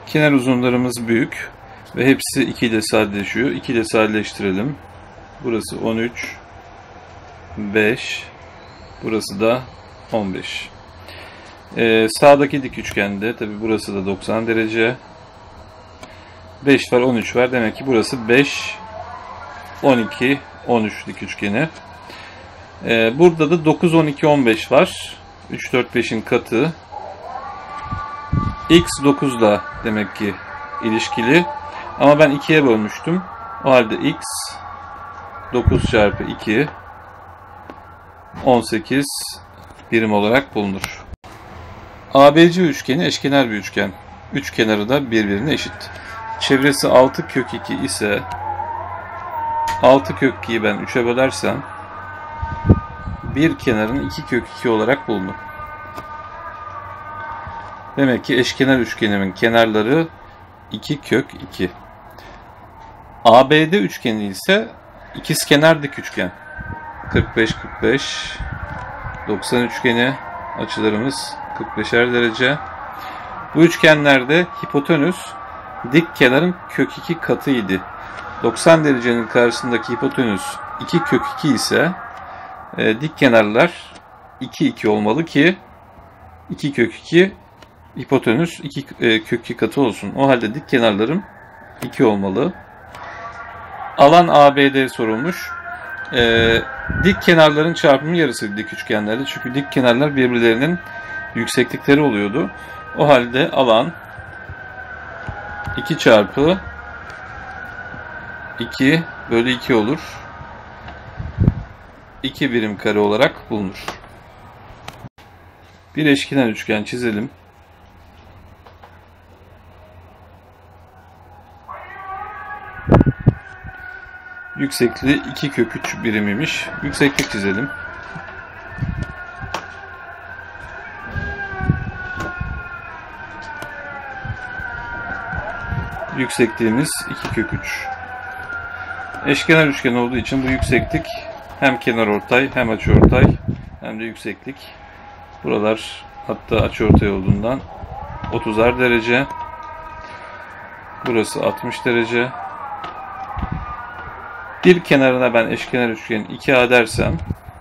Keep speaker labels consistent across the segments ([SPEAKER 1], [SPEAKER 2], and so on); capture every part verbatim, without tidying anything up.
[SPEAKER 1] Kenar uzunlarımız büyük ve hepsi iki ile sadeleşiyor. iki ile sadeleştirelim. Burası on üç, beş, burası da on beş. Ee, sağdaki dik üçgende tabi burası da doksan derece. beş var, on üç var. Demek ki burası beş, on iki, on üç dik üçgeni. Ee, burada da dokuz, on iki, on beş var. üç, dört, beşin katı. X dokuz da demek ki ilişkili. Ama ben ikiye bölmüştüm. O halde X dokuz çarpı iki on sekiz birim olarak bulunur. A B C üçgeni eşkenar bir üçgen. Üç kenarı da birbirine eşit. Çevresi altı kök iki ise altı kök ikiyi ben üçe bölersem bir kenarın iki kök iki olarak bulunur. Demek ki eşkenar üçgenimin kenarları iki kök iki. A B D üçgeni ise ikizkenar dik üçgen. kırk beş kırk beş doksan üçgeni, açılarımız kırk beşer derece. Bu üçgenlerde hipotenüs dik kenarın kök iki katıydı. doksan derecenin karşısındaki hipotenüs iki kök iki ise e, dik kenarlar iki iki olmalı ki iki kök iki hipotenüs iki e, kök iki katı olsun. O halde dik kenarlarım iki olmalı. Alan A B D sorulmuş. Ee, dik kenarların çarpımı yarısı dik üçgenlerde. Çünkü dik kenarlar birbirlerinin yükseklikleri oluyordu. O halde alan iki çarpı iki bölü iki olur. iki birim kare olarak bulunur. Bir eşkenar üçgen çizelim. Yüksekliği iki kök üç birimiymiş. Yükseklik çizelim. Yüksekliğimiz iki kök üç. Eşkenar üçgen olduğu için bu yükseklik hem kenarortay hem açıortay hem de yükseklik. Buralar hatta açıortay olduğundan otuzar derece. Burası altmış derece. Bir kenarına ben eşkenar üçgenin iki A dersem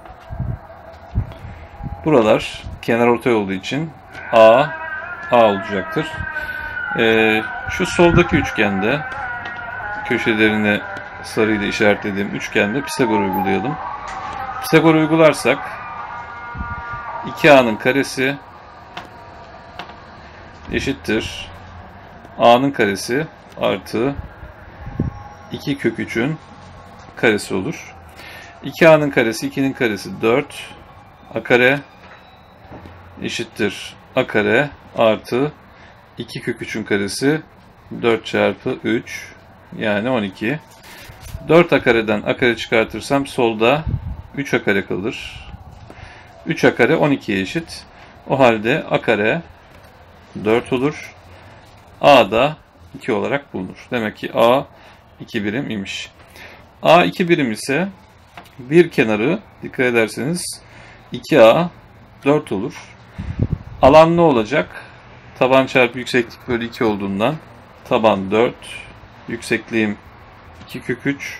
[SPEAKER 1] buralar kenarortay olduğu için A, A olacaktır. Ee, şu soldaki üçgende köşelerini sarıyla işaretlediğim üçgende Pisagor uygulayalım. Pisagor uygularsak iki A'nın karesi eşittir A'nın karesi artı iki kök üçün karesi olur. iki A'nın karesi ikinin karesi dört. A kare eşittir A kare artı iki kök üçün karesi dört çarpı üç yani on iki. dört A kareden A kare çıkartırsam solda üç A kare kalır. üç A kare on ikiye eşit. O halde A kare dört olur. A da iki olarak bulunur. Demek ki A iki birim imiş. A iki birim ise bir kenarı dikkat ederseniz iki A dört olur. Alan ne olacak? Taban çarpı yükseklik bölü iki olduğundan taban dört, yüksekliğim iki kök üç,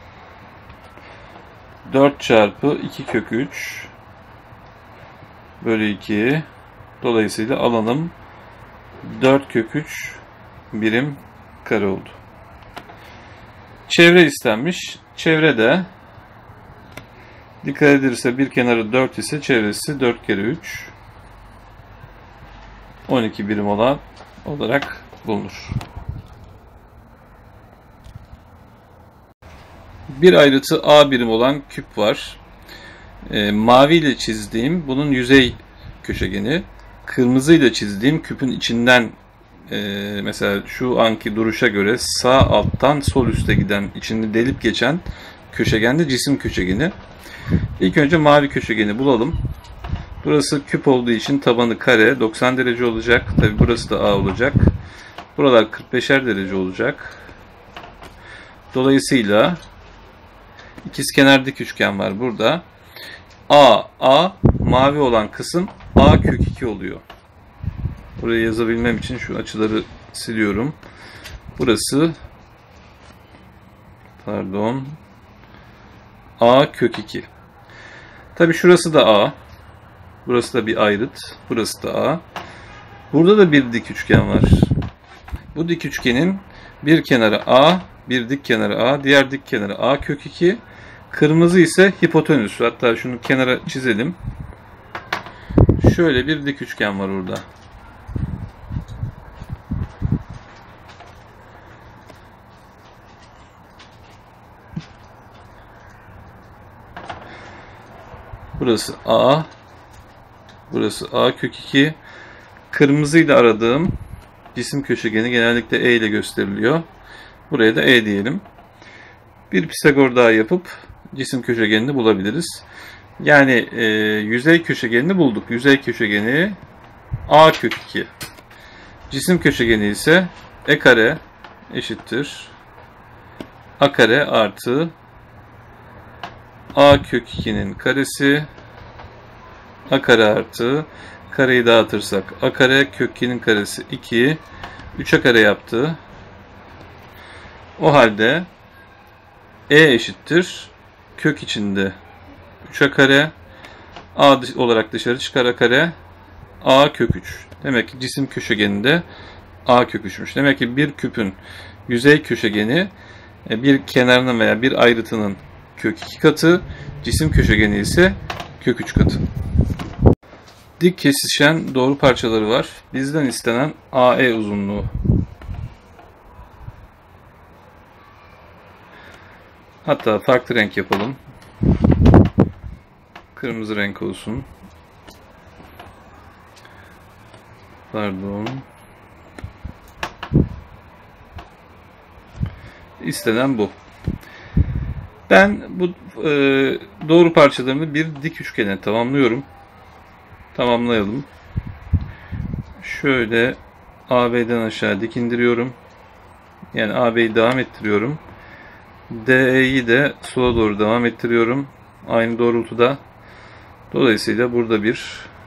[SPEAKER 1] dört çarpı iki kök üç bölü iki. Dolayısıyla alanım dört kök üç birim kare oldu. Çevre istenmiş. Çevrede dikkat edilirse bir kenarı dört ise çevresi dört kere üç on iki birim olan olarak bulunur. Bir ayrıtı A birim olan küp var. E, mavi ile çizdiğim bunun yüzey köşegeni. Kırmızı ile çizdiğim küpün içinden e, mesela şu anki duruşa göre sağ alttan sol üste giden, içinde delip geçen köşegende cisim köşegeni. İlk önce mavi köşegeni bulalım. Burası küp olduğu için tabanı kare, doksan derece olacak. Tabi burası da A olacak. Buralar kırk beşer derece olacak. Dolayısıyla ikizkenar dik üçgen var burada. A, A, mavi olan kısım A kök iki oluyor. Burayı yazabilmem için şu açıları siliyorum. Burası pardon A kök iki. Tabi şurası da A. Burası da bir ayrıt. Burası da A. Burada da bir dik üçgen var. Bu dik üçgenin bir kenarı A, bir dik kenarı A, diğer dik kenarı A kök iki. Kırmızı ise hipotenüs. Hatta şunu kenara çizelim. Şöyle bir dik üçgen var orada. Burası A. Burası A kök iki. Kırmızıyla aradığım cisim köşegeni genellikle E ile gösteriliyor. Buraya da E diyelim. Bir Pisagor daha yapıp cisim köşegenini bulabiliriz. Yani e, yüzey köşegenini bulduk. Yüzey köşegeni A kök iki. Cisim köşegeni ise E kare eşittir A kare artı A kök iki'nin karesi A kare artı kareyi dağıtırsak A kare kök iki'nin karesi iki. üçe kare yaptı. O halde E eşittir kök içinde üçe kare A olarak dışarı çıkar A kare A kök üç. Demek ki cisim köşegeninde A kök üç'müş. Demek ki bir küpün yüzey köşegeni bir kenarının veya bir ayrıtının kök iki katı, cisim köşegeni ise kök üç katı. Dik kesişen doğru parçaları var. Bizden istenen A E uzunluğu. Hatta farklı renk yapalım. Kırmızı renk olsun. Pardon. İstenen bu. Ben bu e, doğru parçalarını bir dik üçgene tamamlıyorum. Tamamlayalım. Şöyle A B'den aşağı dik indiriyorum. Yani A B'yi devam ettiriyorum. D E'yi de sola doğru devam ettiriyorum. Aynı doğrultuda. Dolayısıyla burada bir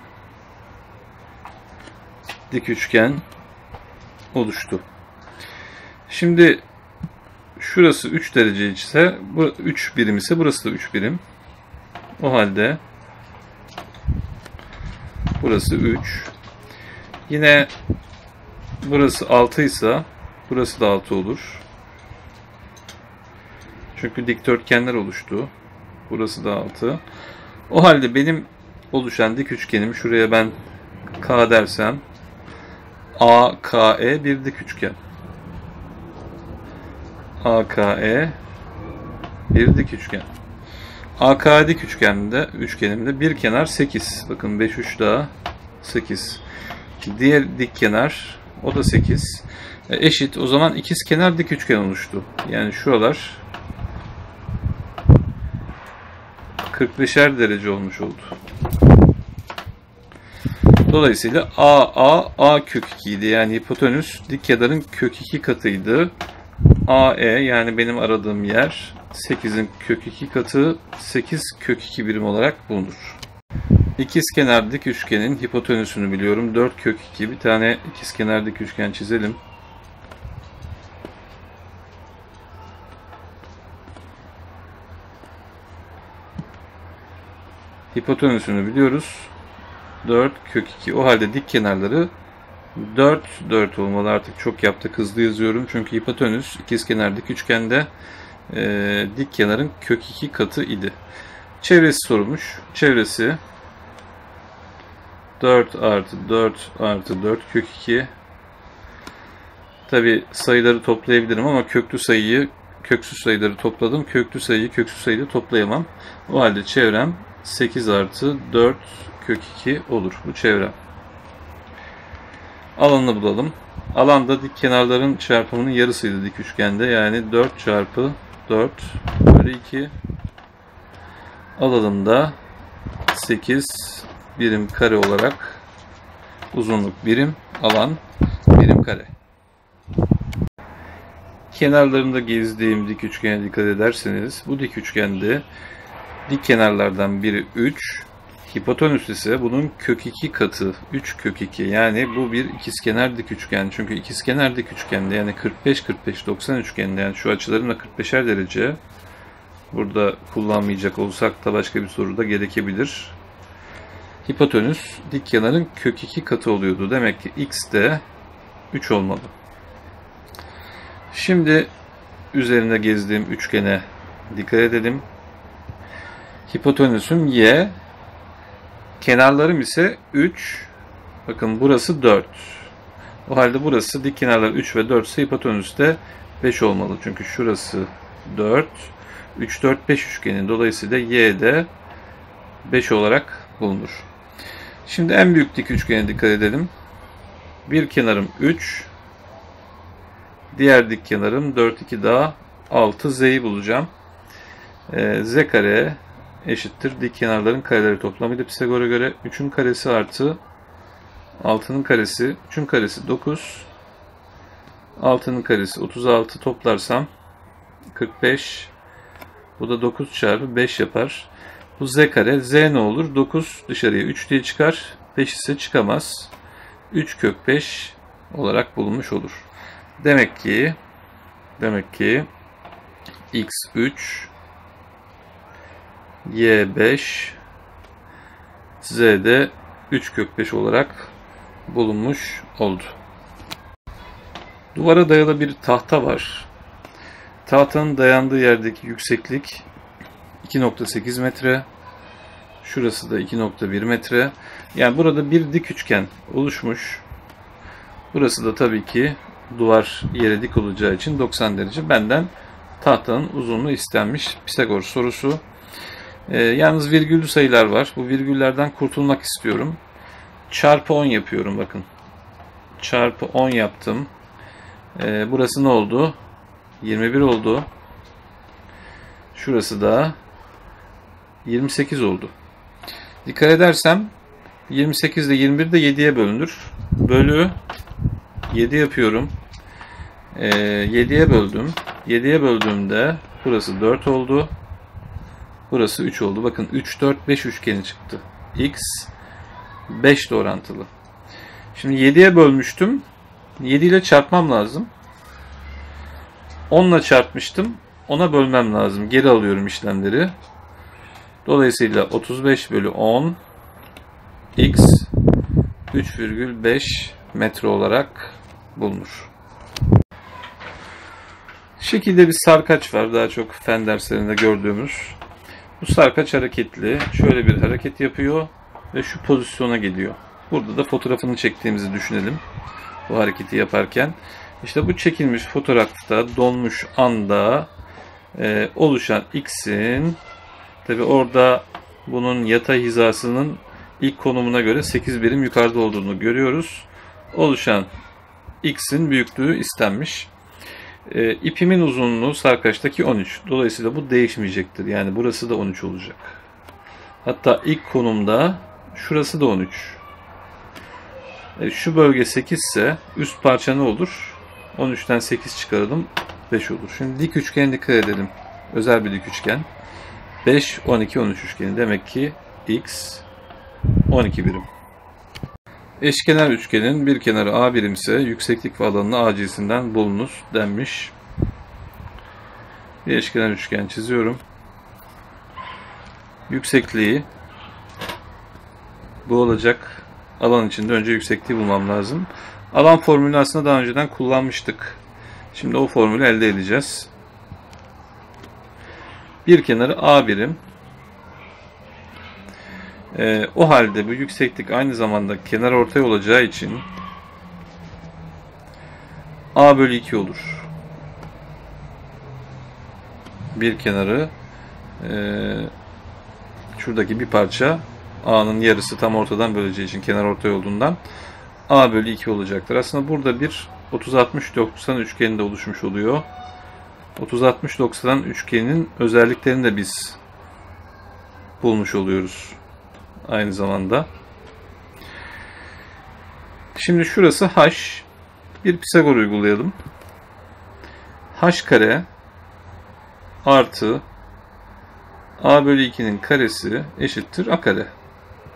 [SPEAKER 1] dik üçgen oluştu. Şimdi şurası üç derece ise bu üç birim ise burası da üç birim. O halde burası üç. Yine burası altı ise burası da altı olur. Çünkü dikdörtgenler oluştu. Burası da altı. O halde benim oluşan dik üçgenim, şuraya ben K dersem, A K E bir dik üçgen. A K E bir dik üçgen. A K E dik üçgeninde, üçgenimde bir kenar sekiz. Bakın beş üç daha sekiz. Diğer dik kenar o da sekiz. E, eşit. O zaman ikiz kenar dik üçgen oluştu. Yani şuralar kırk beşer derece olmuş oldu. Dolayısıyla A A A kök iki idi. Yani hipotenüs dik kenarın kök iki katıydı. A E yani benim aradığım yer sekizin kök iki katı, sekiz kök iki birim olarak bulunur. İkizkenar dik üçgenin hipotenüsünü biliyorum. dört kök iki. Bir tane ikizkenar dik üçgen çizelim. Hipotenüsünü biliyoruz. dört kök iki. O halde dik kenarları dört dört olmalı. Artık çok yaptık. Hızlı yazıyorum. Çünkü hipotenüs ikizkenar dik üçgende e, dik kenarın kök iki katı idi. Çevresi sorulmuş. Çevresi dört artı dört artı dört kök iki. Tabi sayıları toplayabilirim ama köklü sayıyı köksüz sayıları topladım. Köklü sayıyı köksüz sayıyla toplayamam. O halde çevrem sekiz artı dört kök iki olur. Bu çevrem. Alanını bulalım. Alanda dik kenarların çarpımının yarısıydı dik üçgende. Yani dört çarpı dört bölü iki. Alanında sekiz birim kare olarak uzunluk birim, alan birim kare. Kenarlarında gezdiğim dik üçgene dikkat ederseniz bu dik üçgende dik kenarlardan biri üç, Hipotenüs ise bunun kök iki katı. üç kök iki. Yani bu bir ikizkenar dik üçgen. Çünkü ikizkenar dik üçgende yani kırk beş kırk beş doksan üçgende yani şu açıların da kırk beşer derece. Burada kullanmayacak olsak da başka bir soru da gerekebilir. Hipotenüs dik kenarın kök iki katı oluyordu. Demek ki x de üç olmalı. Şimdi üzerinde gezdiğim üçgene dikkat edelim. Hipotenüsüm y. Kenarlarım ise üç. Bakın burası dört. O halde burası dik kenarlar üç ve dört ise hipotenüs de beş olmalı. Çünkü şurası dört. üç, dört, beş üçgenin dolayısıyla y de beş olarak bulunur. Şimdi en büyük dik üçgene dikkat edelim. Bir kenarım üç. Diğer dik kenarım dört, iki daha altı. Z'yi bulacağım. Ee, z kare eşittir dik kenarların kareleri toplamıydı Pisagor'a göre. üçün karesi artı altının karesi. üçün karesi dokuz. altının karesi otuz altı toplarsam kırk beş. Bu da dokuz çarpı beş yapar. Bu z kare. Z ne olur? dokuz dışarıya üç diye çıkar. beş ise çıkamaz. üç kök beş olarak bulunmuş olur. Demek ki demek ki x üç, y beş, z de üç kök beş olarak bulunmuş oldu. Duvara dayalı bir tahta var. Tahtanın dayandığı yerdeki yükseklik iki nokta sekiz metre. Şurası da iki nokta bir metre. Yani burada bir dik üçgen oluşmuş. Burası da tabii ki duvar yere dik olacağı için doksan derece. Benden tahtanın uzunluğu istenmiş. Pisagor sorusu. Ee, yalnız virgüllü sayılar var. Bu virgüllerden kurtulmak istiyorum. Çarpı on yapıyorum bakın. Çarpı on yaptım. Ee, burası ne oldu? yirmi bir oldu. Şurası da yirmi sekiz oldu. Dikkat edersem yirmi sekiz ile yirmi bir de yediye bölünür. Bölü yedi yapıyorum. Ee, yediye böldüm. yediye böldüğümde burası dört oldu. Burası üç oldu. Bakın üç, dört, beş üçgeni çıktı. X beş ile orantılı. Şimdi yediye bölmüştüm. yedi ile çarpmam lazım. on ile çarpmıştım. ona bölmem lazım. Geri alıyorum işlemleri. Dolayısıyla otuz beş bölü on x üç virgül beş metre olarak bulunur. Şekilde bir sarkaç var. Daha çok fen derslerinde gördüğümüz. Bu sarkaç hareketli. Şöyle bir hareket yapıyor ve şu pozisyona geliyor. Burada da fotoğrafını çektiğimizi düşünelim. Bu hareketi yaparken. İşte bu çekilmiş fotoğrafta donmuş anda e, oluşan x'in, tabi orada bunun yatay hizasının ilk konumuna göre sekiz birim yukarıda olduğunu görüyoruz. Oluşan x'in büyüklüğü istenmiş. E, ipimin uzunluğu sarkaçtaki on üç. Dolayısıyla bu değişmeyecektir. Yani burası da on üç olacak. Hatta ilk konumda şurası da on üç. E, şu bölge sekiz ise üst parça ne olur? on üçten sekiz çıkaralım. beş olur. Şimdi dik üçgene dikkat edelim. Özel bir dik üçgen. beş, on iki, on üç üçgeni. Demek ki x on iki birim. Eşkenar üçgenin bir kenarı a birim ise yükseklik ve alanını a cinsinden bulunuz denmiş. Bir eşkenar üçgen çiziyorum. Yüksekliği bu olacak. Alan içinde önce yüksekliği bulmam lazım. Alan formülü aslında daha önceden kullanmıştık. Şimdi o formülü elde edeceğiz. Bir kenarı a birim. Ee, o halde bu yükseklik aynı zamanda kenar ortay olacağı için a bölü iki olur. Bir kenarı e, şuradaki bir parça a'nın yarısı tam ortadan böleceği için kenar ortay olduğundan a bölü iki olacaktır. Aslında burada bir otuz altmış doksan üçgeni de oluşmuş oluyor. otuz altmış doksan üçgeninin özelliklerini de biz bulmuş oluyoruz aynı zamanda. Şimdi şurası h. Bir Pisagor uygulayalım. H kare artı a bölü ikinin karesi eşittir a kare.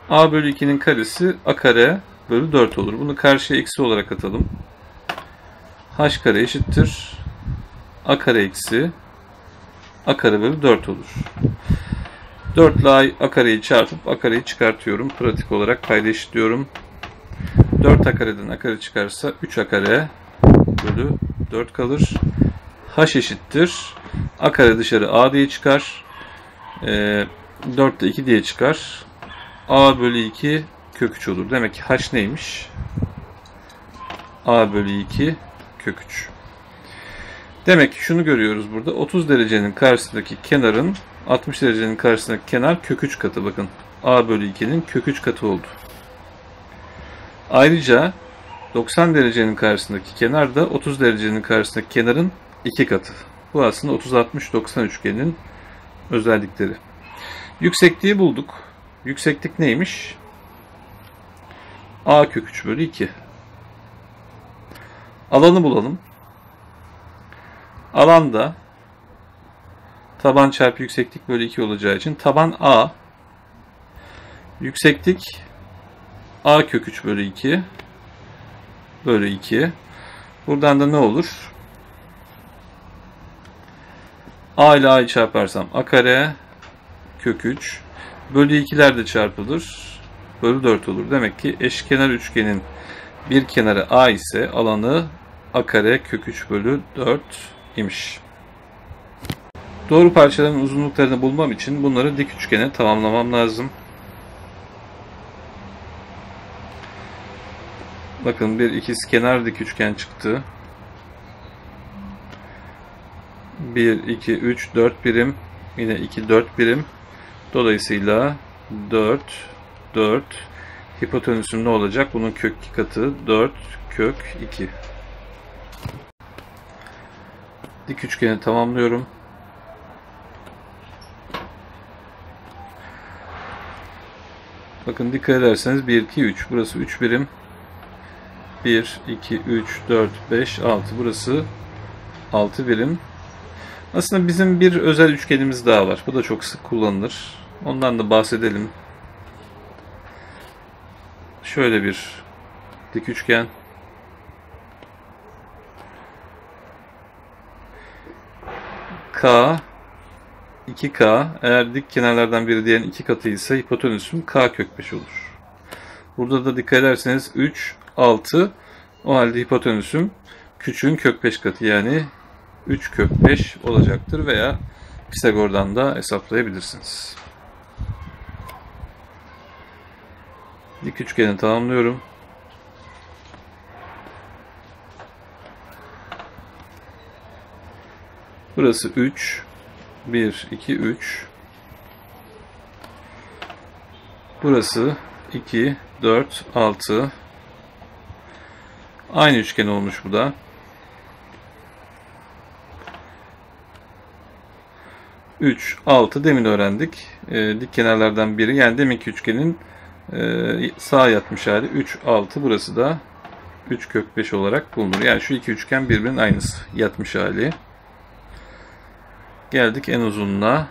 [SPEAKER 1] A bölü ikinin karesi a kare bölü dört olur. Bunu karşıya eksi olarak atalım. H kare eşittir a kare eksi a kare bölü dört olur. dört ile a kareyi çarpıp a kareyi çıkartıyorum. Pratik olarak payda eşitliyorum. dört a kareden a kare çıkarsa üç a kare bölü dört kalır. H eşittir a kare dışarı a diye çıkar. E, dört ile iki diye çıkar. A bölü iki kök üç olur. Demek ki h neymiş? A bölü iki kök üç. Demek ki şunu görüyoruz burada. otuz derecenin karşısındaki kenarın altmış derecenin karşısındaki kenar kök üç katı. Bakın a bölü ikinin kök üç katı oldu. Ayrıca doksan derecenin karşısındaki kenar da otuz derecenin karşısındaki kenarın iki katı. Bu aslında otuz altmış doksan üçgeninin özellikleri. Yüksekliği bulduk. Yükseklik neymiş? A kök üç bölü iki. Alanı bulalım. Alan da taban çarpı yükseklik bölü iki olacağı için taban A, yükseklik A kök üç bölü iki bölü iki. Buradan da ne olur? A ile A'yı çarparsam a kare kök üç bölü ikiler de çarpılır. Bölü dört olur. Demek ki eşkenar üçgenin bir kenarı A ise alanı a kare kök üç bölü dört imiş. Doğru parçaların uzunluklarını bulmam için bunları dik üçgene tamamlamam lazım. Bakın bir ikizkenar dik üçgen çıktı. bir, iki, üç, dört birim. Yine iki, dört birim. Dolayısıyla dört, dört. Hipotenüsün ne olacak? Bunun kök iki katı dört kök iki. Dik üçgeni tamamlıyorum. Bakın dikkat ederseniz bir, iki, üç. Burası üç birim. bir, iki, üç, dört, beş, altı. Burası altı birim. Aslında bizim bir özel üçgenimiz daha var. Bu da çok sık kullanılır. Ondan da bahsedelim. Şöyle bir dik üçgen. K, iki K. Eğer dik kenarlardan biri diğerinin iki katı ise hipotenüsüm K kök beş olur. Burada da dikkat ederseniz üç, altı. O halde hipotenüsüm küçüğün kök beş katı, yani üç kök beş olacaktır veya Pisagor'dan da hesaplayabilirsiniz. Dik üçgeni tamamlıyorum. Burası üç, bir, iki, üç. Burası iki, dört, altı. Aynı üçgen olmuş bu da. üç, altı demin öğrendik. E, dik kenarlardan biri, yani deminki üçgenin e, sağa yatmış hali üç, altı. Burası da üç kök beş olarak bulunur. Yani şu iki üçgen birbirinin aynısı, yatmış hali. Geldik en uzunluğa.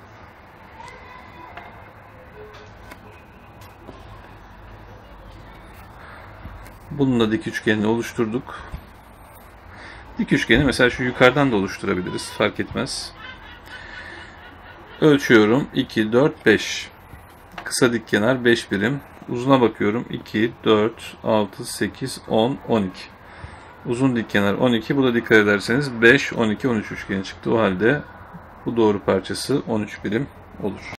[SPEAKER 1] Bununla dik üçgenini oluşturduk. Dik üçgeni mesela şu yukarıdan da oluşturabiliriz. Fark etmez. Ölçüyorum. iki, dört, beş. Kısa dik kenar beş birim. Uzuna bakıyorum. iki, dört, altı, sekiz, on, on iki. Uzun dik kenar on iki. Bu da dikkat ederseniz beş, on iki, on üç üçgeni çıktı. O halde bu doğru parçası on üç birim olur.